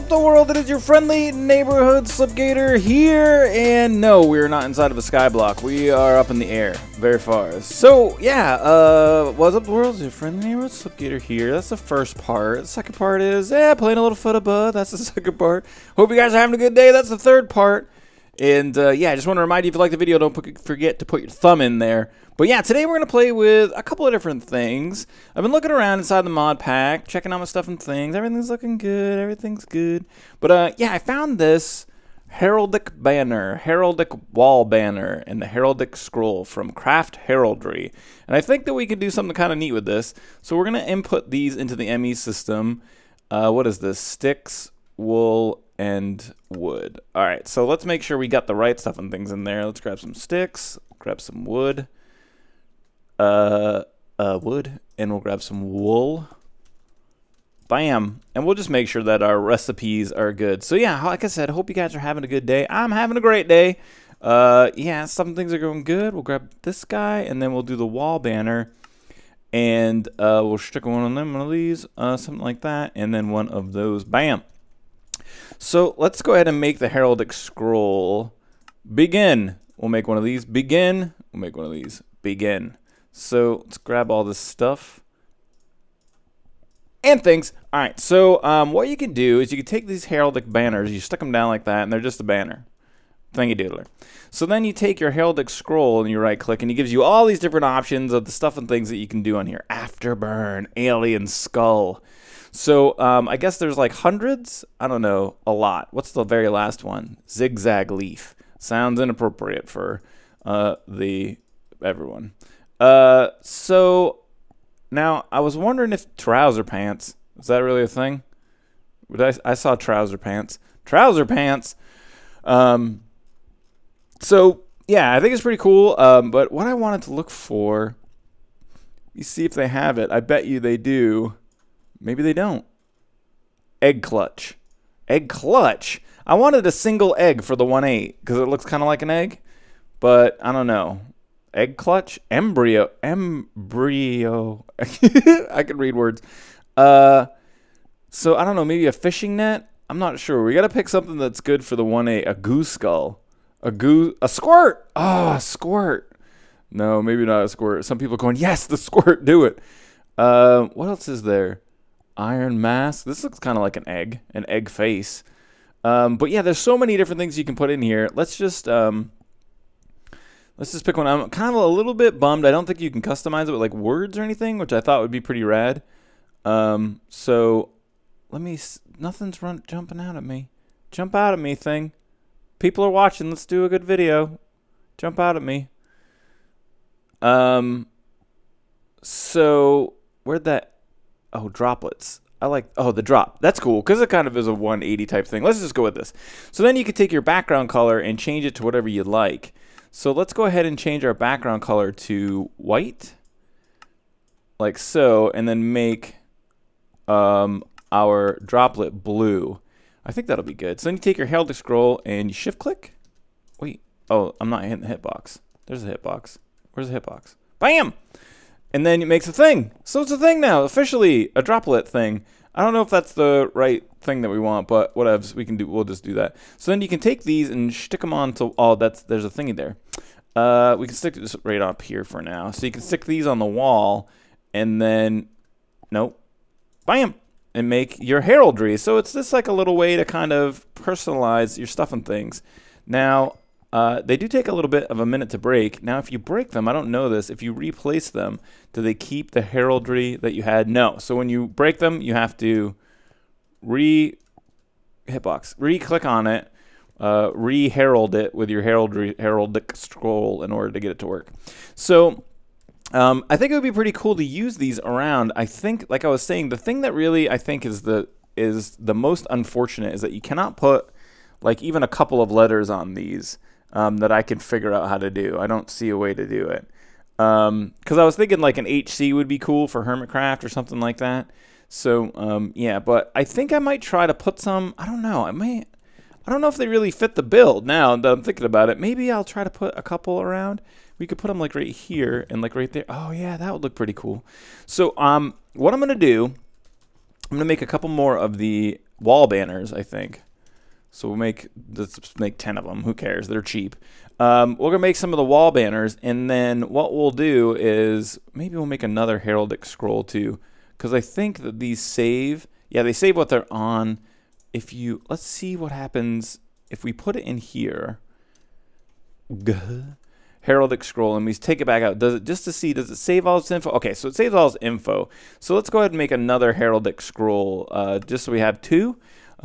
up the world? It is your friendly neighborhood Slipgator here, and no, we are not inside of a skyblock. We are up in the air, very far. So yeah, what's up the world? It's your friendly neighborhood Slipgator here. That's the first part. The second part is playing a little foot above. That's the second part. Hope you guys are having a good day. That's the third part. And yeah, I just want to remind you, if you like the video, don't forget to put your thumb in there. But yeah, today we're going to play with a couple of different things. I've been looking around inside the mod pack, checking out my stuff and things. Everything's looking good. Everything's good. But yeah, I found this heraldic banner, heraldic wall banner, and the heraldic scroll from Craft Heraldry. And I think that we could do something kind of neat with this. So we're going to input these into the ME system. What is this? Sticks, wool, and wood. All right, so let's make sure we got the right stuff and things in there. Let's grab some sticks, grab some wood. Wood, and we'll grab some wool. Bam. And we'll just make sure that our recipes are good. So yeah, like I said, I hope you guys are having a good day. I'm having a great day. Yeah, some things are going good. We'll grab this guy, and then we'll do the wall banner, and we'll stick one on them, one of these, something like that, and then one of those. Bam. So let's go ahead and make the heraldic scroll. Begin. We'll make one of these. Begin. We'll make one of these. Begin. So let's grab all this stuff and things. All right, so what you can do is you can take these heraldic banners, you stick them down like that, and they're just a banner. Thingy doodler. So then you take your heraldic scroll and you right click, and it gives you all these different options of the stuff and things that you can do on here. Afterburn, alien skull. So I guess there's like hundreds. I don't know, a lot. What's the very last one? Zigzag leaf. Sounds inappropriate for everyone. So now I was wondering if trouser pants, is that really a thing? I saw trouser pants. Trouser pants. So yeah, I think it's pretty cool. But what I wanted to look for, you see if they have it. I bet you they do. Maybe they don't. Egg clutch. Egg clutch. I wanted a single egg for the 1.8 because it looks kind of like an egg, but I don't know. Egg clutch? Embryo. I can read words. So I don't know, maybe a fishing net? I'm not sure. We got to pick something that's good for the 1.8. A goose skull. A squirt. Ah, squirt. No, maybe not a squirt. Some people are going, yes, the squirt, do it. What else is there? Iron mask. This looks kind of like an egg face. But yeah, there's so many different things you can put in here. Let's just pick one. I'm kind of a little bit bummed. I don't think you can customize it with like words or anything, which I thought would be pretty rad. So let me. Nothing's jumping out at me. Jump out at me, thing. People are watching. Let's do a good video. Jump out at me. So where'd that? Oh, droplets. I like, oh, the drop. That's cool because it kind of is a 180 type thing. Let's just go with this. So then you can take your background color and change it to whatever you like. So let's go ahead and change our background color to white, like so, and then make our droplet blue. I think that'll be good. So then you take your heraldic scroll and you shift click. Wait, oh, I'm not hitting the hitbox. There's a hitbox. Where's the hitbox? Bam! And then it makes a thing. So it's a thing now, officially a droplet thing. I don't know if that's the right thing that we want, but whatever, we can do. We'll just do that. So then you can take these and stick them onto. Oh, there's a thingy there. We can stick this right up here for now. So you can stick these on the wall, and then nope, bam, and make your heraldry. So it's just like a little way to kind of personalize your stuff and things. Now they do take a little bit of a minute to break. Now, if you break them, I don't know this. If you replace them, do they keep the heraldry that you had? No. So when you break them, you have to re-click on it, re-herald it with your heraldic scroll in order to get it to work. So I think it would be pretty cool to use these around. I think, like I was saying, the thing that really I think is the most unfortunate is that you cannot put like even a couple of letters on these. That I can figure out how to do. I don't see a way to do it. Because I was thinking like an HC would be cool for Hermitcraft or something like that. So, yeah, but I think I might try to put some, I don't know, I don't know if they really fit the build now that I'm thinking about it. Maybe I'll try to put a couple around. We could put them like right here and like right there. Oh, yeah, that would look pretty cool. So, what I'm going to do, I'm going to make a couple more of the wall banners, I think. So let's make 10 of them. Who cares? They're cheap. We're going to make some of the wall banners, and then what we'll do is maybe we'll make another heraldic scroll too, because I think that these save. Yeah, they save what they're on. Let's see what happens if we put it in here. Heraldic scroll, and we take it back out. Does it save all its info? Okay, so it saves all its info. So let's go ahead and make another heraldic scroll, just so we have 2.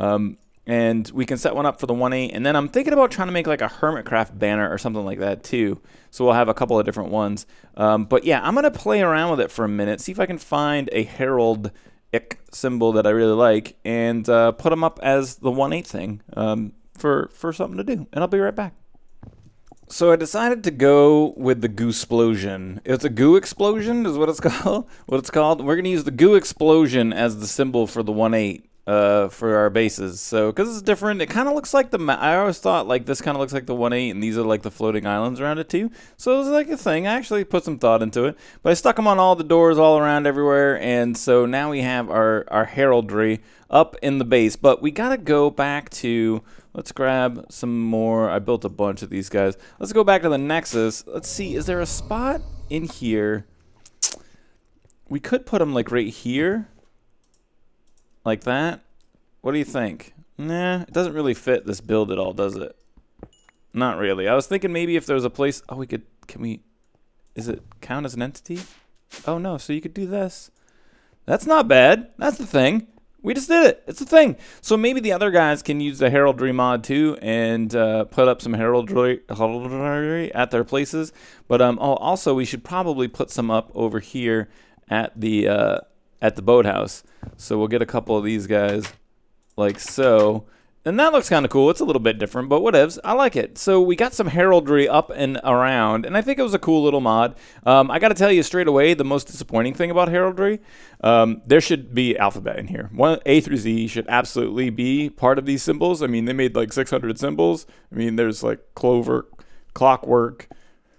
And we can set one up for the 1.8, and then I'm thinking about trying to make like a Hermitcraft banner or something like that too. So we'll have a couple of different ones. But yeah, I'm gonna play around with it for a minute, see if I can find a heraldic symbol that I really like, and put them up as the 1.8 thing for something to do. And I'll be right back. So I decided to go with the goo explosion. It's a goo explosion is what it's called. We're gonna use the goo explosion as the symbol for the 1.8. For our bases. So because it's different, it kind of looks like I always thought like this kind of looks like the 1.8, and these are like the floating islands around it too. So it's like a thing. I actually put some thought into it, but I stuck them on all the doors all around everywhere, and so now we have our heraldry up in the base. But we gotta go back to, let's grab some more. I built a bunch of these guys. Let's go back to the Nexus. Let's see, is there a spot in here? We could put them like right here. Like that? What do you think? Nah, it doesn't really fit this build at all, does it? Not really. I was thinking maybe if there was a place... Oh, is it count as an entity? Oh, no, so you could do this. That's not bad. That's the thing. We just did it. It's a thing. So maybe the other guys can use the heraldry mod too and put up some heraldry at their places. But also we should probably put some up over here at the boathouse. So we'll get a couple of these guys like so. And that looks kind of cool. It's a little bit different, but whatevs. I like it. So we got some heraldry up and around, and I think it was a cool little mod. I got to tell you straight away, the most disappointing thing about heraldry, there should be alphabet in here. A through Z should absolutely be part of these symbols. I mean, they made like 600 symbols. I mean, there's like clover, clockwork,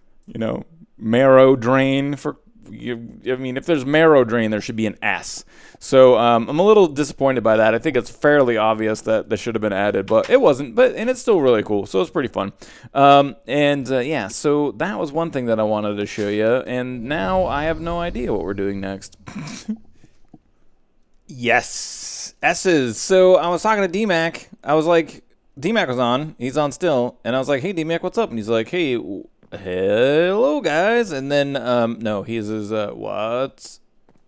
marrow drain for... I mean, if there's marrow drain, there should be an S. So I'm a little disappointed by that. I think it's fairly obvious that should have been added, but it wasn't. And it's still really cool, so it's pretty fun. Yeah, so that was one thing that I wanted to show you, and now I have no idea what we're doing next. Yes, S's. So I was talking to DMAC. I was like, DMAC was on. He's on still, and I was like, hey, DMAC, what's up? And he's like, hey, hello guys. And then no, he says what's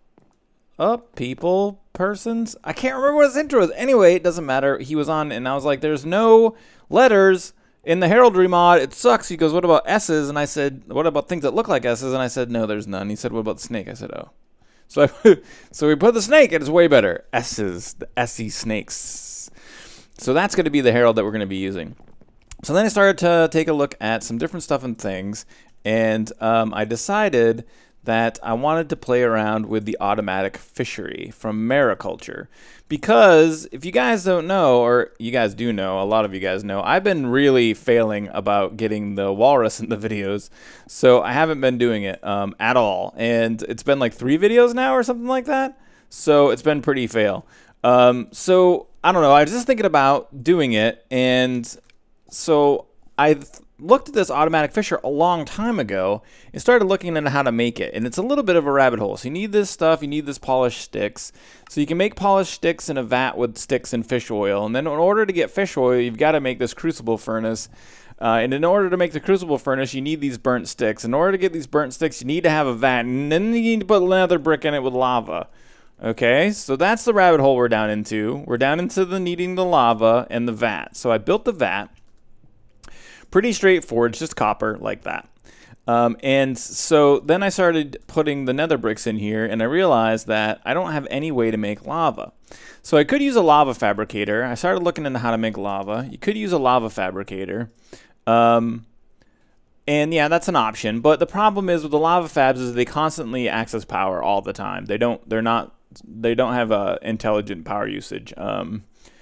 up persons. I can't remember what his intro is. Anyway, it doesn't matter. He was on, and I was like, there's no letters in the heraldry mod. It sucks. He goes, what about S's? And I said, what about things that look like S's? And I said, no, there's none. He said, what about the snake? I said, oh. So so we put the snake, and it's way better. S's, the SE snakes. So that's going to be the herald that we're going to be using. So then I started to take a look at some different stuff and things, and I decided that I wanted to play around with the automatic fishery from Mariculture. Because if you guys don't know, or you guys do know, a lot of you guys know, I've been really failing about getting the walrus in the videos. So I haven't been doing it at all. And it's been like 3 videos now or something like that. So it's been pretty fail. So I don't know, I was just thinking about doing it, and so I looked at this automatic fisher a long time ago and started looking into how to make it. And it's a little bit of a rabbit hole. So you need this stuff. You need this polished sticks. So you can make polished sticks in a vat with sticks and fish oil. And then in order to get fish oil, you've got to make this crucible furnace. And in order to make the crucible furnace, you need these burnt sticks. In order to get these burnt sticks, you need to have a vat. And then you need to put leather brick in it with lava. Okay, so that's the rabbit hole we're down into. We're down into the needing the lava and the vat. So I built the vat. Pretty straightforward, just copper like that. And so then I started putting the nether bricks in here, and I realized that I don't have any way to make lava. So I could use a lava fabricator. I started looking into how to make lava. You could use a lava fabricator. And yeah, that's an option. But the problem is with the lava fabs is they constantly access power all the time. They don't have intelligent power usage.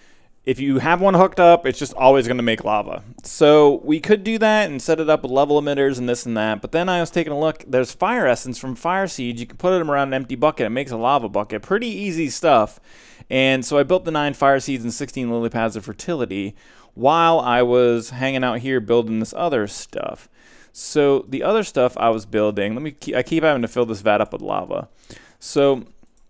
if you have one hooked up, it's just always going to make lava. So we could do that and set it up with level emitters and this and that. But then I was taking a look. There's fire essence from fire seeds. You can put them around an empty bucket. It makes a lava bucket. Pretty easy stuff. And so I built the 9 fire seeds and 16 lily pads of fertility while I was hanging out here building this other stuff. So the other stuff I was building, I keep having to fill this vat up with lava. So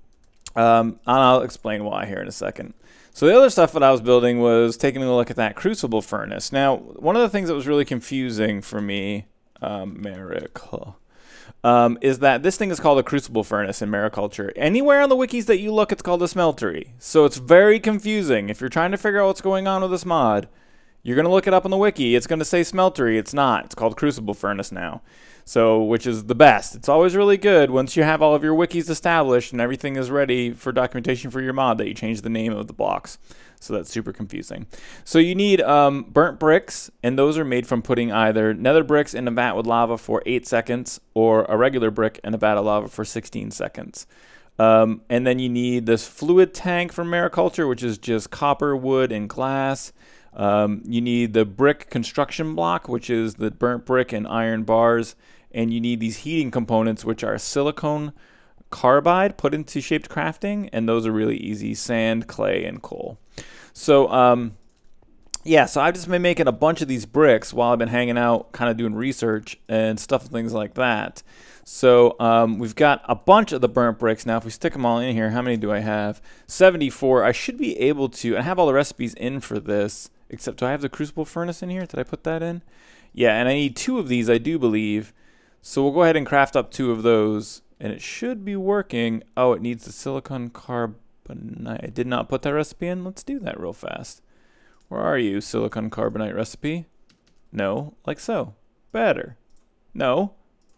I'll explain why here in a second. So the other stuff that I was building was taking a look at that crucible furnace. Now, one of the things that was really confusing for me, Mariculture, is that this thing is called a crucible furnace in Mariculture. Anywhere on the wikis that you look, it's called a smeltery. So it's very confusing. If you're trying to figure out what's going on with this mod, you're going to look it up on the wiki. It's going to say smeltery. It's not. It's called crucible furnace now. So, which is the best. It's always really good once you have all of your wikis established and everything is ready for documentation for your mod that you change the name of the blocks. So that's super confusing. So you need burnt bricks, and those are made from putting either nether bricks in a vat with lava for 8 seconds or a regular brick in a vat of lava for 16 seconds. And then you need this fluid tank from Mariculture, which is just copper, wood, and glass. You need the brick construction block, which is the burnt brick and iron bars. And you need these heating components, which are silicone carbide put into shaped crafting. And those are really easy: sand, clay, and coal. So, yeah, so I've just been making a bunch of these bricks while I've been hanging out, kind of doing research and stuff and things like that. So we've got a bunch of the burnt bricks. Now, if we stick them all in here, how many do I have? 74. I should be able to, I have all the recipes in for this, except do I have the crucible furnace in here? Did I put that in? Yeah, and I need 2 of these, I do believe. So we'll go ahead and craft up 2 of those, and it should be working. Oh, it needs the silicon carbonate. I did not put that recipe in. Let's do that real fast. Where are you, silicon carbonate recipe? No, like so. Better. No.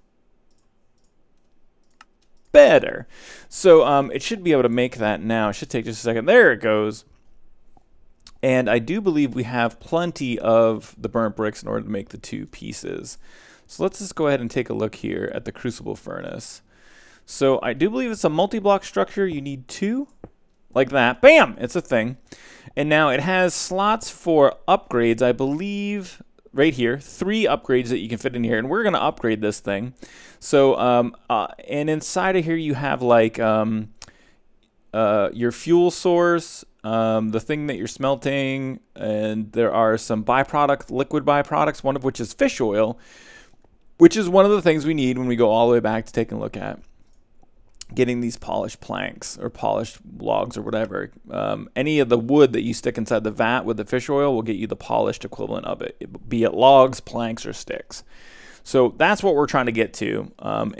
Better. So it should be able to make that now. It should take just a second. There it goes. And I do believe we have plenty of the burnt bricks in order to make the 2 pieces. So let's just go ahead and take a look here at the crucible furnace. So I do believe it's a multi-block structure. You need 2 like that. Bam! It's a thing. And now it has slots for upgrades, I believe, right here. 3 upgrades that you can fit in here. And we're going to upgrade this thing. So, and inside of here you have like your fuel source, the thing that you're smelting, and there are some liquid byproducts, one of which is fish oil, which is one of the things we need when we go all the way back to taking a look at getting these polished planks or polished logs or whatever. Any of the wood that you stick inside the vat with the fish oil will get you the polished equivalent of it, be it logs, planks, or sticks. So that's what we're trying to get to.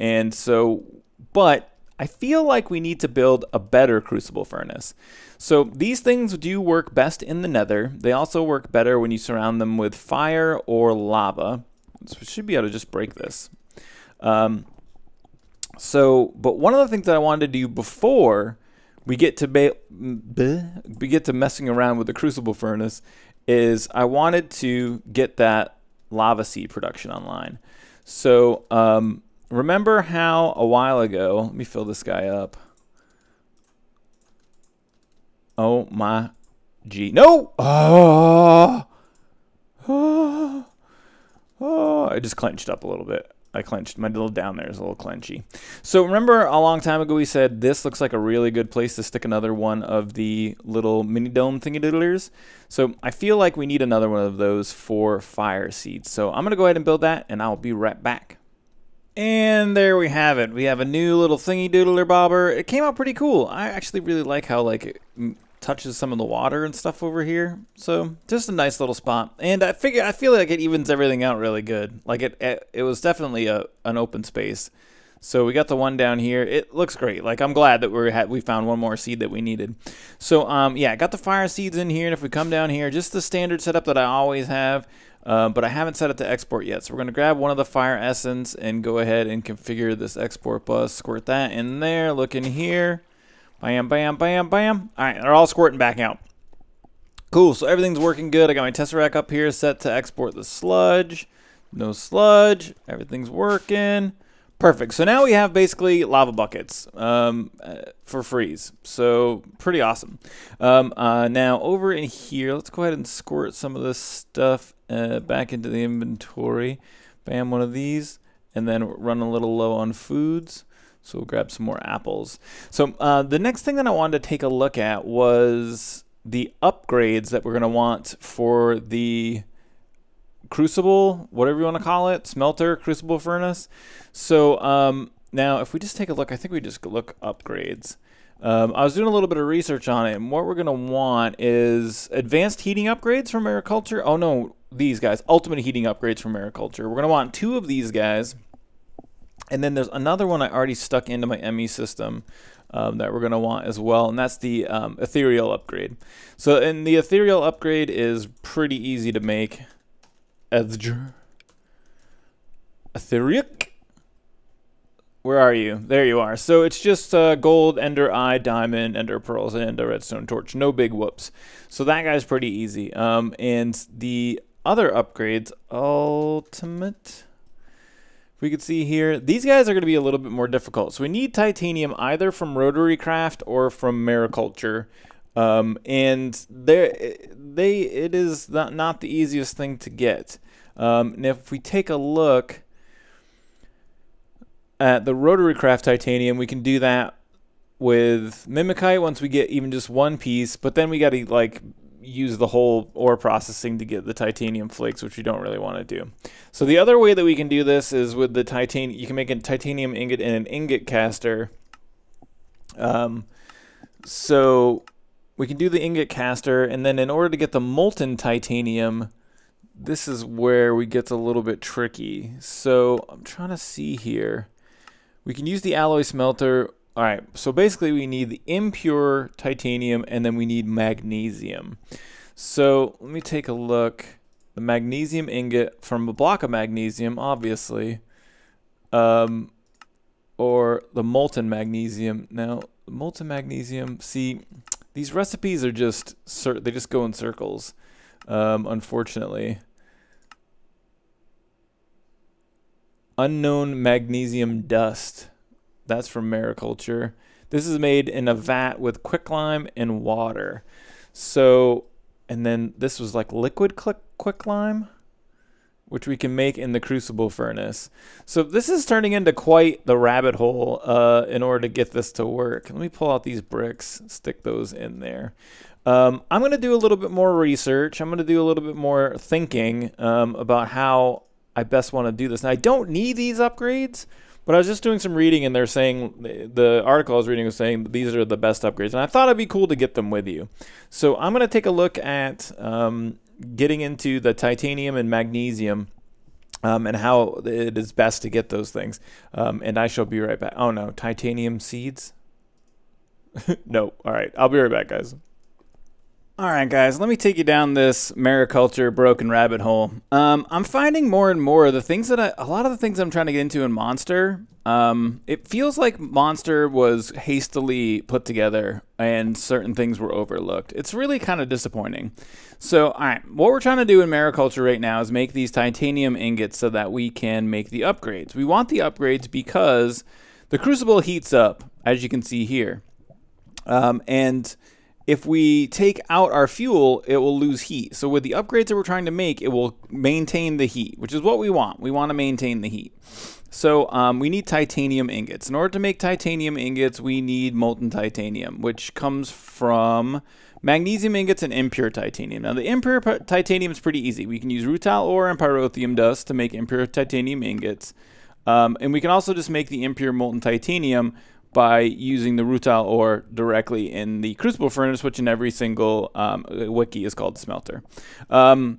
But I feel like we need to build a better crucible furnace. So these things do work best in the nether. They also work better when you surround them with fire or lava. So we should be able to just break this. But one of the things that I wanted to do before we get to messing around with the crucible furnace is I wanted to get that lava seed production online. So remember how a while ago, let me fill this guy up. Oh my G. No! Oh, I just clenched up a little bit. I clenched. My little down there is a little clenchy. So remember a long time ago we said this looks like a really good place to stick another one of the little mini dome thingy-doodlers. So I feel like we need another one of those for fire seeds. So I'm going to go ahead and build that, and I'll be right back. And there we have it. We have a new little thingy-doodler bobber. It came out pretty cool. I actually really like how it touches some of the water and stuff over here. So just a nice little spot. And I feel like it evens everything out really good. Like it was definitely an open space. So we got the one down here. It looks great. Like I'm glad that we found one more seed that we needed. So yeah, got the fire seeds in here. And if we come down here, just the standard setup that I always have. But I haven't set it to export yet. So we're going to grab one of the fire essence and go ahead and configure this export bus. Squirt that in there. Look in here. Bam, bam, bam, bam. All right, they're all squirting back out. Cool, so everything's working good. I got my Tesseract up here set to export the sludge. No sludge. Everything's working. Perfect. So now we have basically lava buckets for freeze. So pretty awesome. Now over in here, let's go ahead and squirt some of this stuff back into the inventory. Bam, one of these. And then run a little low on foods. So we'll grab some more apples. So the next thing that I wanted to take a look at was the upgrades that we're going to want for the crucible, whatever you want to call it, smelter, crucible furnace. So now if we just take a look, I think we just look upgrades. I was doing a little bit of research on it, and what we're going to want is advanced heating upgrades from agriculture. Oh no, these guys, ultimate heating upgrades from agriculture. We're going to want 2 of these guys. And then there's another one I already stuck into my ME system that we're going to want as well, and that's the ethereal upgrade. So, and the ethereal upgrade is pretty easy to make. Ethereal. Where are you? There you are. So it's just gold, ender eye, diamond, ender pearls, and a redstone torch. No big whoops. So that guy's pretty easy. And the other upgrades, ultimate. We could see here, these guys are going to be a little bit more difficult. So we need titanium either from Rotary Craft or from Mariculture. And it is not the easiest thing to get. And if we take a look at the Rotary Craft titanium, we can do that with Mimikite once we get even just 1 piece. But then we got to like use the whole ore processing to get the titanium flakes, which we don't really want to do. So the other way that we can do this is with the titanium. You can make a titanium ingot and an ingot caster. So we can do the ingot caster, and then in order to get the molten titanium, this is where we get a little bit tricky. So I'm trying to see here. We can use the alloy smelter. All right, so basically we need the impure titanium, and then we need magnesium. So let me take a look. The magnesium ingot from a block of magnesium, obviously, or the molten magnesium. Now, the molten magnesium, see, these recipes are just, they just go in circles, unfortunately. Unknown magnesium dust. That's from Mariculture. This is made in a vat with quicklime and water. So, and then this was like liquid quicklime, which we can make in the crucible furnace. So this is turning into quite the rabbit hole in order to get this to work. Let me pull out these bricks, stick those in there. I'm going to do a little bit more research. I'm going to do a little bit more thinking about how I best want to do this. Now, I don't need these upgrades, but I was just doing some reading, and they're saying, the article I was reading was saying these are the best upgrades, and I thought it'd be cool to get them with you. So I'm going to take a look at getting into the titanium and magnesium and how it is best to get those things. And I shall be right back. Oh, no, titanium seeds? No. All right, I'll be right back, guys. All right, guys, let me take you down this Mariculture broken rabbit hole. I'm finding more and more the things that a lot of the things I'm trying to get into in Monster, it feels like Monster was hastily put together and certain things were overlooked. It's really kind of disappointing. So, all right, what we're trying to do in Mariculture right now is make these titanium ingots so that we can make the upgrades. We want the upgrades because the crucible heats up, as you can see here, and if we take out our fuel, it will lose heat. So with the upgrades that we're trying to make, it will maintain the heat, which is what we want. We want to maintain the heat. So we need titanium ingots. In order to make titanium ingots, we need molten titanium, which comes from magnesium ingots and impure titanium. Now the impure titanium is pretty easy. We can use rutile ore and pyrotheum dust to make impure titanium ingots. And we can also just make the impure molten titanium by using the rutile ore directly in the crucible furnace, which in every single wiki is called smelter. Yeah,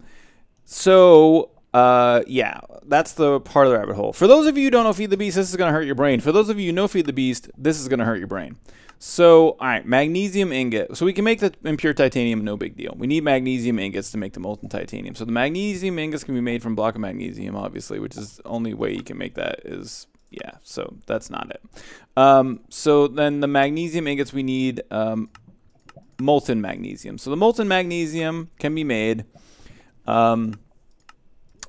that's the part of the rabbit hole. For those of you who don't know Feed the Beast, this is going to hurt your brain. For those of you who know Feed the Beast, this is going to hurt your brain. So, all right, magnesium ingot. So we can make the impure titanium, no big deal. We need magnesium ingots to make the molten titanium. So the magnesium ingots can be made from a block of magnesium, obviously, which is the only way you can make that is... yeah, so that's not it. So then the magnesium ingots, we need molten magnesium. So the molten magnesium can be made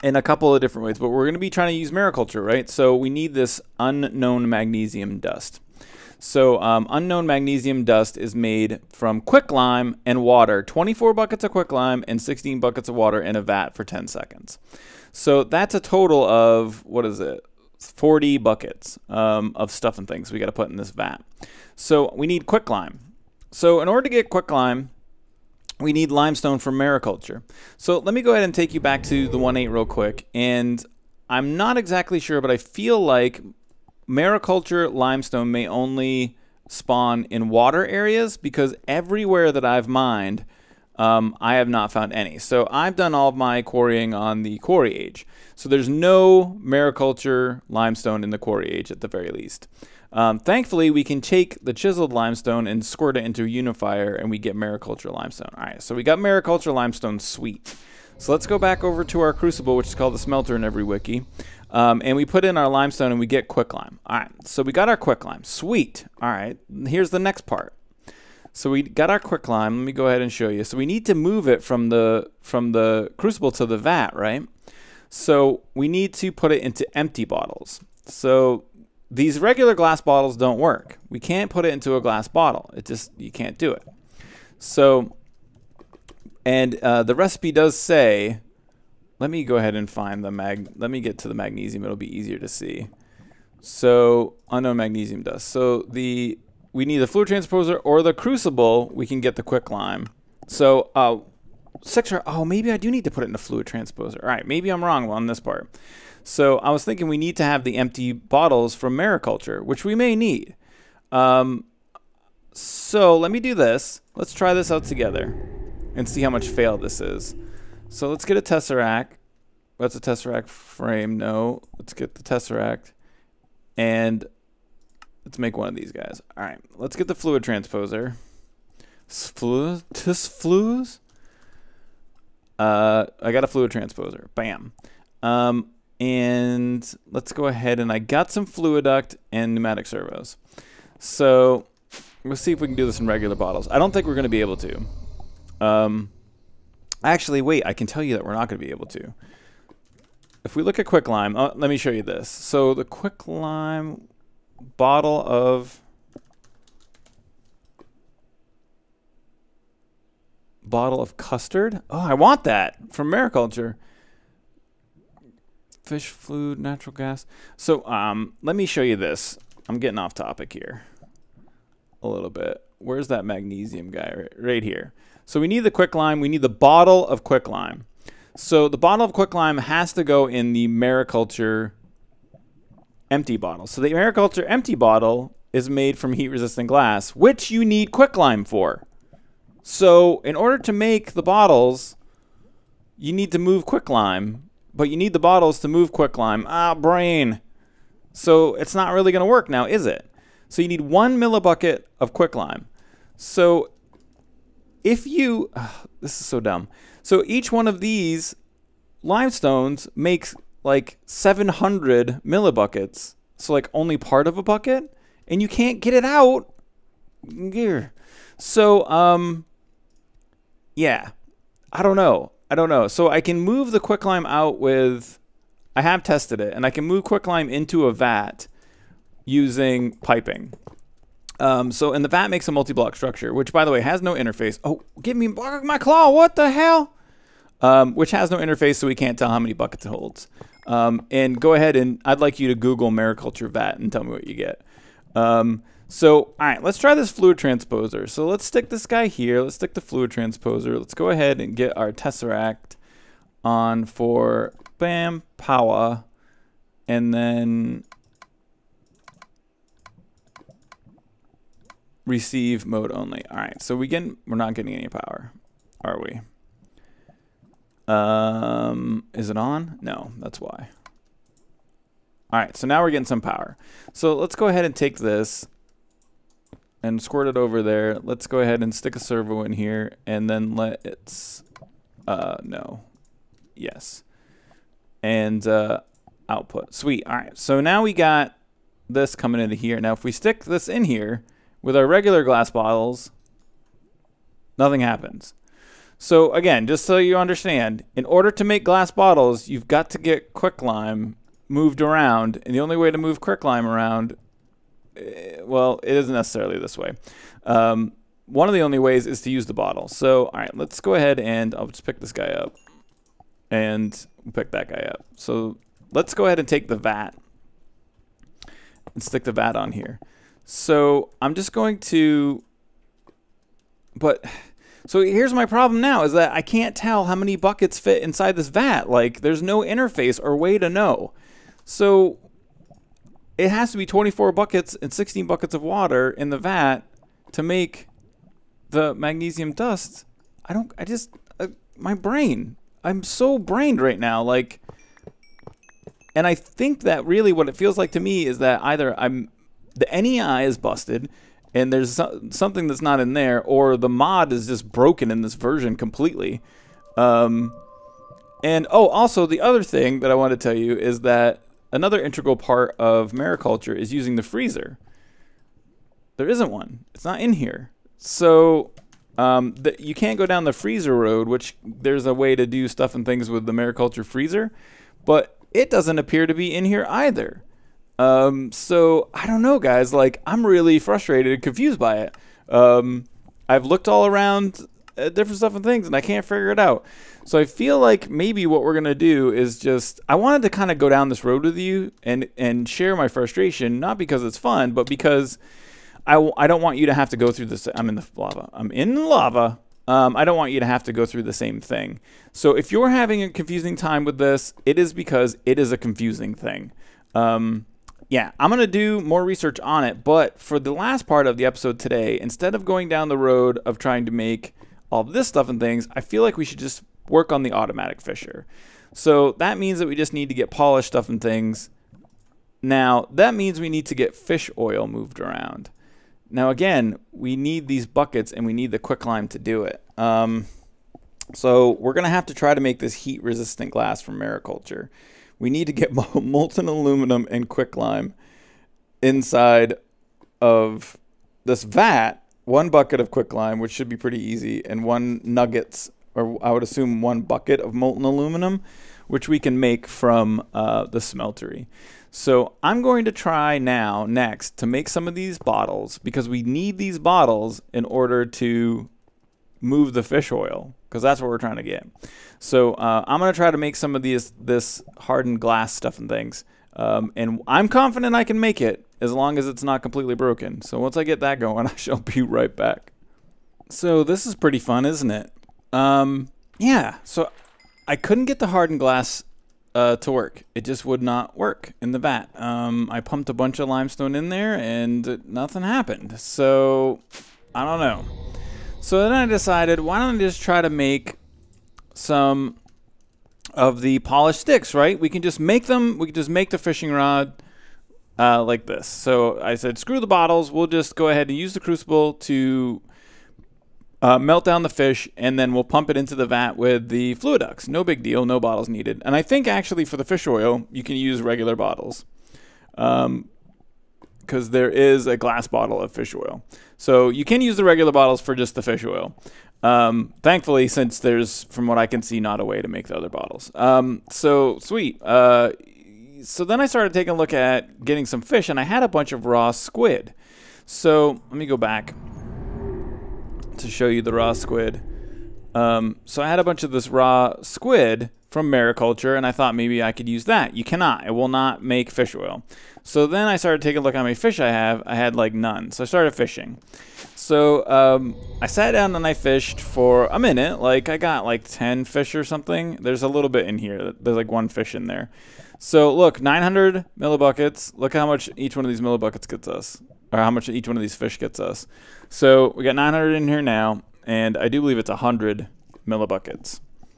in a couple of different ways, but we're going to be trying to use mariculture, right? So we need this unknown magnesium dust. So unknown magnesium dust is made from quicklime and water, 24 buckets of quicklime and 16 buckets of water in a vat for 10 seconds. So that's a total of, what is it, 40 buckets of stuff and things we got to put in this vat. So we need quicklime. So in order to get quicklime, we need limestone from mariculture. So let me go ahead and take you back to the 1.8 real quick. And I'm not exactly sure, but I feel like mariculture limestone may only spawn in water areas, because everywhere that I've mined, I have not found any. So I've done all of my quarrying on the quarry age. So there's no mariculture limestone in the quarry age at the very least. Thankfully, we can take the chiseled limestone and squirt it into a unifier, and we get mariculture limestone. All right, so we got mariculture limestone, sweet. So let's go back over to our crucible, which is called the smelter in every wiki. And we put in our limestone and we get quicklime. All right, so we got our quicklime. Sweet. All right, here's the next part. So we got our quicklime. Let me go ahead and show you. So we need to move it from the crucible to the vat, right? So we need to put it into empty bottles. So these regular glass bottles don't work. We can't put it into a glass bottle. You can't do it. So, and the recipe does say, let me go ahead and find let me get to the magnesium. It'll be easier to see. So unknown magnesium dust. So we need the fluid transposer or the crucible. We can get the quicklime. So maybe I do need to put it in the fluid transposer. All right, maybe I'm wrong on this part. So I was thinking we need to have the empty bottles from mariculture, which we may need. So let me do this. Let's try this out together and see how much fail this is. So let's get a tesseract. That's a tesseract frame. No, let's get the tesseract. And let's make one of these guys. All right, let's get the fluid transposer. Flues? I got a fluid transposer. Bam. And let's go ahead, and I got some fluiduct and pneumatic servos. So we'll see if we can do this in regular bottles. I don't think we're going to be able to. Actually, wait, I can tell you that we're not going to be able to. If we look at quicklime, let me show you this. So the quicklime bottle of custard. Oh, I want that from mariculture. Fish fluid, natural gas. So let me show you this. I'm getting off topic here a little bit. Where's that magnesium guy? Right here. So we need the quicklime. We need the bottle of quicklime. So the bottle of quicklime has to go in the mariculture empty bottle. So the mariculture empty bottle is made from heat-resistant glass, which you need quicklime for. So in order to make the bottles, you need to move quicklime, but you need the bottles to move quicklime. Ah, brain. So it's not really going to work now, is it? So you need 1 millibucket of quicklime. So if you, this is so dumb. So each one of these limestones makes like 700 millibuckets. So like only part of a bucket, and you can't get it out. So, yeah, I don't know. So I can move the quicklime out with, I have tested it, and I can move quicklime into a vat using piping. And the vat makes a multi-block structure, which, by the way, has no interface. Oh, give me my claw. What the hell? Which has no interface, so we can't tell how many buckets it holds. And go ahead, and I'd like you to Google mariculture vat and tell me what you get. So, all right, let's try this fluid transposer. So let's stick this guy here. Let's stick the fluid transposer. Let's go ahead and get our tesseract on for, bam, power. And then receive mode only. All right, so we're not getting any power, are we? Is it on? No, that's why. All right, so now we're getting some power. So let's go ahead and take this and squirt it over there. Let's go ahead and stick a servo in here and then let it, no, yes. And output, sweet. All right, so now we got this coming into here. Now if we stick this in here with our regular glass bottles, nothing happens. So again, just so you understand, in order to make glass bottles, you've got to get quicklime moved around, and the only way to move quicklime around, well, it isn't necessarily this way. One of the only ways is to use the bottle. So, all right, let's go ahead and I'll just pick this guy up and pick that guy up. So let's go ahead and take the vat and stick the vat on here. So I'm just going to, so here's my problem now, is that I can't tell how many buckets fit inside this vat. Like, there's no interface or way to know. So it has to be 24 buckets and 16 buckets of water in the vat to make the magnesium dust. My brain, I'm so brained right now. Like, and I think that really what it feels like to me is that either the NEI is busted and there's something that's not in there, or the mod is just broken in this version completely. And oh, also the other thing that I want to tell you is that another integral part of mariculture is using the freezer. There isn't one. It's not in here. So you can't go down the freezer road, which there's a way to do stuff and things with the mariculture freezer, but it doesn't appear to be in here either. So I don't know, guys. Like, I'm really frustrated and confused by it. I've looked all around at different stuff and things, and I can't figure it out. So I feel like maybe what we're gonna do is just, I wanted to kind of go down this road with you and share my frustration, not because it's fun, but because I don't want you to have to go through this. I'm in the lava. I don't want you to have to go through the same thing. So if you're having a confusing time with this, it is because it is a confusing thing. Yeah, I'm going to do more research on it, but for the last part of the episode today, instead of going down the road of trying to make all this stuff and things, I feel like we should just work on the automatic fisher. So that means that we just need to get polished stuff and things. Now, that means we need to get fish oil moved around. Now, again, we need these buckets and we need the quicklime to do it. So we're going to have to try to make this heat-resistant glass from mariculture. We need to get molten aluminum and quicklime inside of this vat, 1 bucket of quicklime, which should be pretty easy, and 1 nuggets, or I would assume 1 bucket of molten aluminum, which we can make from the smeltery. So I'm going to try next to make some of these bottles, because we need these bottles in order to move the fish oil, because that's what we're trying to get. So I'm going to try to make some of this hardened glass stuff and things. And I'm confident I can make it as long as it's not completely broken. So once I get that going, I shall be right back. So this is pretty fun, isn't it? Yeah, so I couldn't get the hardened glass to work. It just would not work in the vat. I pumped a bunch of limestone in there and nothing happened. So I don't know. So then I decided, why don't I just try to make some of the polished sticks, right? We can just make them. We can just make the fishing rod like this. So I said, screw the bottles. We'll just go ahead and use the crucible to melt down the fish, and then we'll pump it into the vat with the Fluiducts. No big deal. No bottles needed. And I think actually for the fish oil, you can use regular bottles. Because there is a glass bottle of fish oil. So you can use the regular bottles for just the fish oil. Thankfully, since there's, from what I can see, not a way to make the other bottles. So sweet. So then I started taking a look at getting some fish, and I had a bunch of raw squid. So let me go back to show you the raw squid. So I had a bunch of this raw squid from mariculture, and I thought maybe I could use that. You cannot. It will not make fish oil. So then I started taking a look at how many fish I have. I had like none. So I started fishing. So I sat down and I fished for a minute. Like, I got like 10 fish or something. There's a little bit in here. There's like 1 fish in there. So look, 900 millibuckets. Look how much each one of these millibuckets gets us, or how much each one of these fish gets us. So we got 900 in here now, and I do believe it's 100 millibuckets.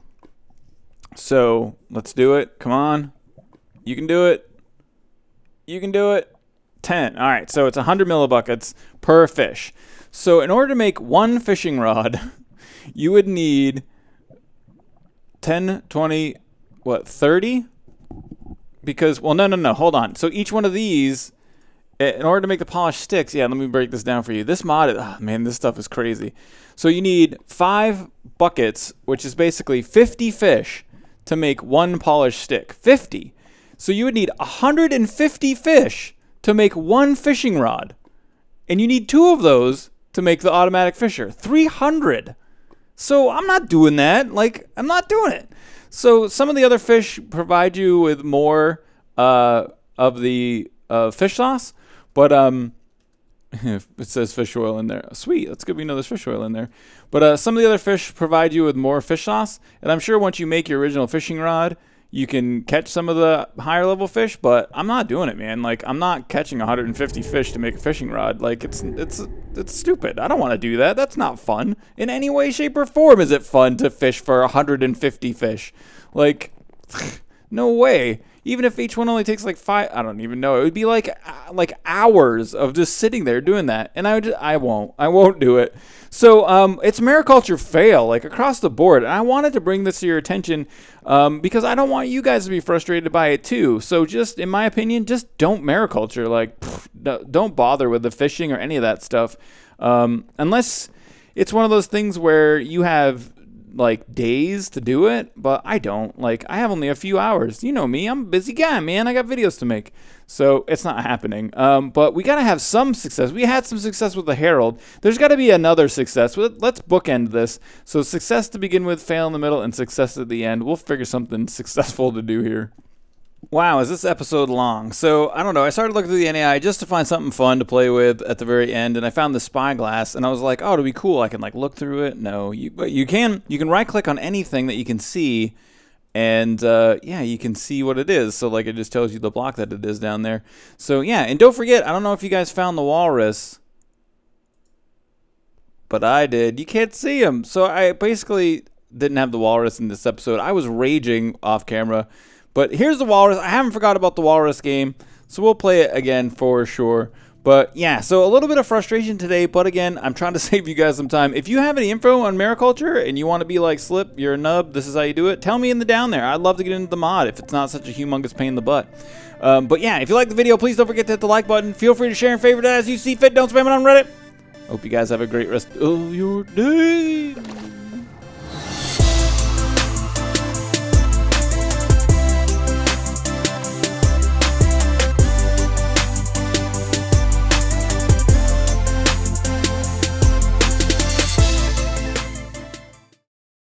So let's do it. Come on. You can do it. You can do it. 10. All right, so it's 100 millibuckets per fish. So in order to make 1 fishing rod, you would need 10, 20, what, 30? Because, well, no, hold on. So each one of these in order to make the polished sticks, yeah, let me break this down for you. This mod, oh man, this stuff is crazy. So you need 5 buckets, which is basically 50 fish to make 1 polished stick. 50. So you would need 150 fish to make 1 fishing rod. And you need 2 of those to make the automatic fisher. 300. So I'm not doing that. Like, I'm not doing it. So some of the other fish provide you with more of the fish sauce, but it says fish oil in there. Sweet, that's good. We know there's fish oil in there. But some of the other fish provide you with more fish sauce, and I'm sure once you make your original fishing rod, you can catch some of the higher level fish. But I'm not doing it, man. Like, I'm not catching 150 fish to make a fishing rod. Like, it's stupid. I don't want to do that. That's not fun in any way, shape, or form. Is it fun to fish for 150 fish? Like, no way. Even if each one only takes like 5, I don't even know. It would be like hours of just sitting there doing that, and I won't do it. So it's mariculture fail, like across the board. And I wanted to bring this to your attention because I don't want you guys to be frustrated by it too. So just, in my opinion, just don't mariculture. Like, don't bother with the fishing or any of that stuff, unless it's one of those things where you have like days to do it, but I don't. Like, I have only a few hours. You know me, I'm a busy guy, man. I got videos to make, so it's not happening. But we gotta have some success. We had some success with the Herald. There's got to be another success. Let's bookend this. So success to begin with, fail in the middle, and success at the end. We'll figure something successful to do here. Wow, is this episode long? So, I don't know, I started looking through the NAI just to find something fun to play with at the very end, and I found the spyglass, and I was like, oh, it'll be cool, I can like look through it. No, but you can right-click on anything that you can see, and yeah, you can see what it is. So like, it just tells you the block that it is down there. So yeah, and don't forget, I don't know if you guys found the walrus, but I did. You can't see him. So I basically didn't have the walrus in this episode. I was raging off camera. But here's the walrus. I haven't forgot about the walrus game, so we'll play it again for sure. But yeah, so a little bit of frustration today, but again, I'm trying to save you guys some time. If you have any info on mariculture and you want to be like, Slip, you're a nub, this is how you do it, tell me in the down there. I'd love to get into the mod if it's not such a humongous pain in the butt. But yeah, if you like the video, please don't forget to hit the like button. Feel free to share and favorite it as you see fit. Don't spam it on Reddit. Hope you guys have a great rest of your day.